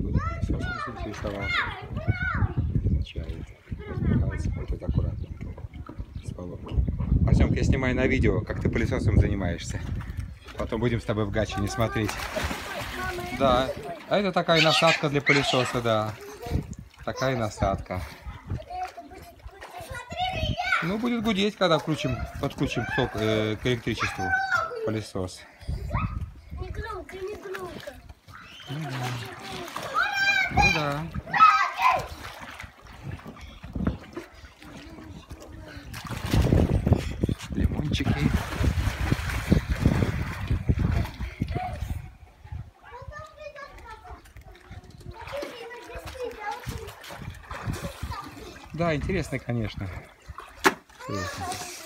будет пылесосом заинтересовался. Изучает. Разбирается, вот это аккуратненько. С поломки. Артемка, я снимаю на видео, как ты пылесосом занимаешься. Потом будем с тобой в Гатчине смотреть. Да, а это такая насадка для пылесоса, да. Такая насадка. Ну, будет гудеть, когда подключим к электричеству пылесос. Не громко, не громко. Ну да. Лимончики. Да, интересно, конечно. Интересно.